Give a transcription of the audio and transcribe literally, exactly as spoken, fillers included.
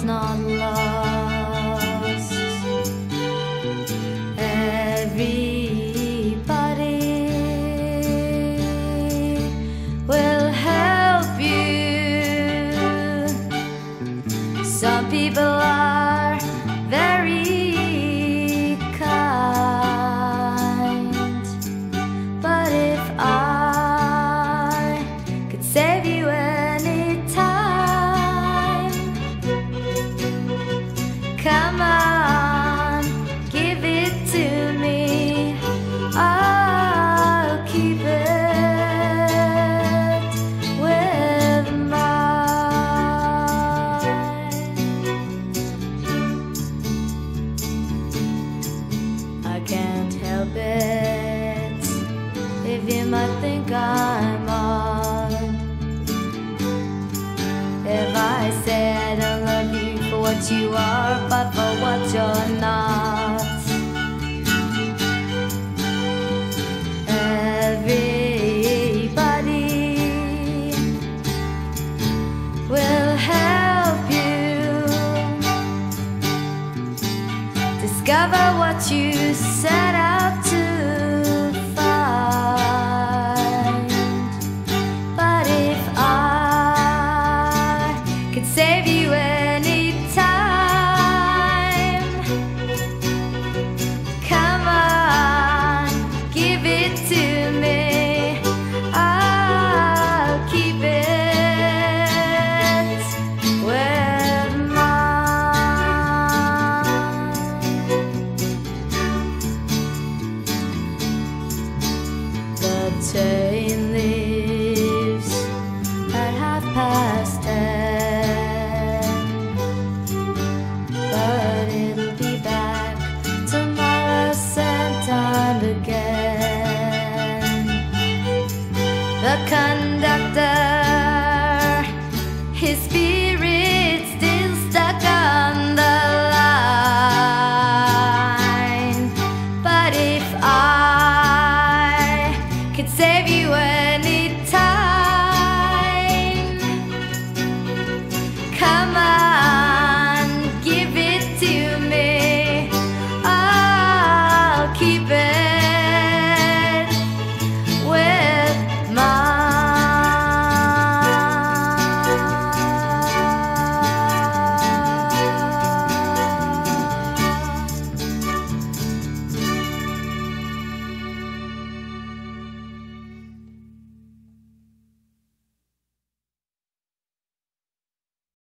it's not lost. Everybody will help you. Some people are very kind, but if I could save you anytime, come on, give it to me. I'll keep it with mine. I can't help it if you might think I'm odd. If I say I don't love you for what you are, but for what you're not. Everybody will help you discover what you set out to find. But if I could save you anytime, come on, give it to me. I'll keep it with mine. The train leaves at half past ten, but it'll be back tomorrow same time again. The